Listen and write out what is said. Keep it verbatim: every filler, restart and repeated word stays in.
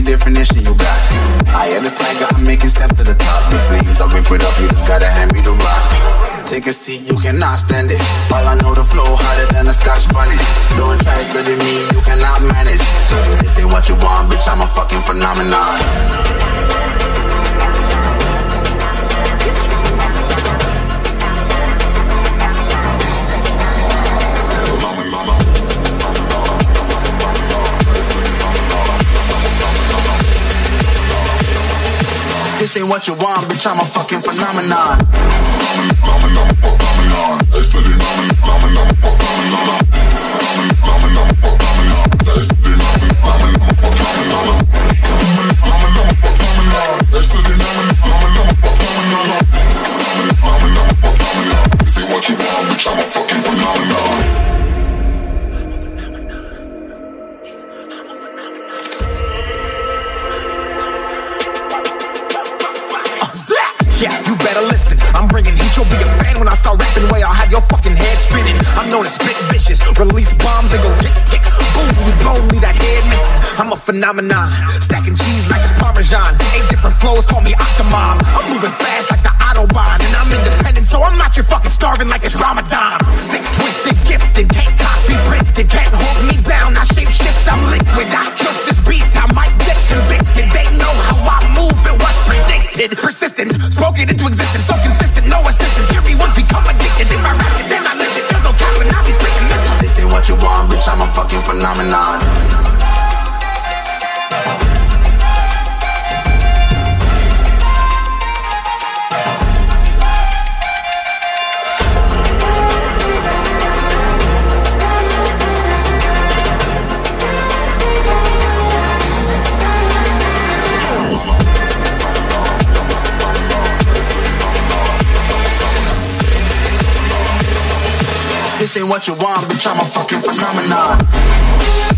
definition you got. I am the tiger, I'm making steps to the top. The flames, I whip it up, you just gotta hand me the rock. Take a seat, you cannot stand it. All I know, the flow harder than a Scotch bunny. Don't try studying me, you cannot manage. This ain't what you want, bitch, I'm a fucking phenomenon. This ain't what you want, bitch, I'm a fucking phenomenon. This ain't what you want, bitch, I'm a fucking phenomenon. Yeah, you better listen. I'm bringing heat, you'll be a fan when I start rapping. Way I'll have your fucking head spinning. I'm known as spit vicious, release bombs and go tick tick. Boom, you blow me that head missing. I'm a phenomenon, stacking cheese like it's Parmesan. Eight different flows, call me Octomom. I'm moving fast like the Autobahn, and I'm independent, so I'm not your fucking starving like it's Ramadan. Sick, twisted, gifted, can't copy, printed, can't hold me down. I shape shift, I'm liquid. I killed this beat, I might get convicted. They know how I move, it was predicted. Persistent, spoke it into existence, so consistent, no assistance. Hear me once, become addicted. If I rap it, then I live it. There's no capping, I'll be spitting this. This ain't what you want, bitch, I'm a fucking phenomenon. This ain't what you want, bitch, I'm a fucking phenomenon.